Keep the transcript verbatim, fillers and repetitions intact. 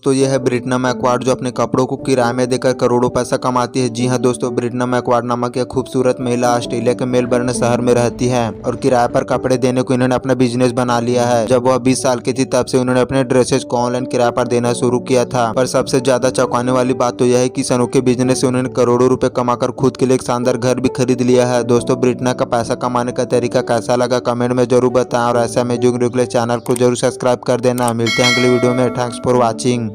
दोस्तों ये है ब्रिटना मैकवार्ड जो अपने कपड़ों को किराए में देकर करोड़ों पैसा कमाती है। जी हाँ दोस्तों, ब्रिटना मैकवार्ड नामक यह खूबसूरत महिला ऑस्ट्रेलिया के मेलबर्न शहर में रहती है और किराए पर कपड़े देने को इन्होंने अपना बिजनेस बना लिया है। जब वह बीस साल की थी तब से उन्होंने अपने ड्रेसेस को ऑनलाइन किराए पर देना शुरू किया था। पर सबसे ज्यादा चौंकाने वाली बात तो यह है कि इस अनोखे बिजनेस से उन्होंने करोड़ों रुपए कमाकर खुद के लिए एक शानदार घर भी खरीद लिया है। दोस्तों ब्रिटना का पैसा कमाने का तरीका कैसा लगा कमेंट में जरूर बताएं और ऐसे में जो रेगुलर चैनल को जरूर सब्सक्राइब कर देना। मिलते हैं अगली वीडियो में। Thanks for watching.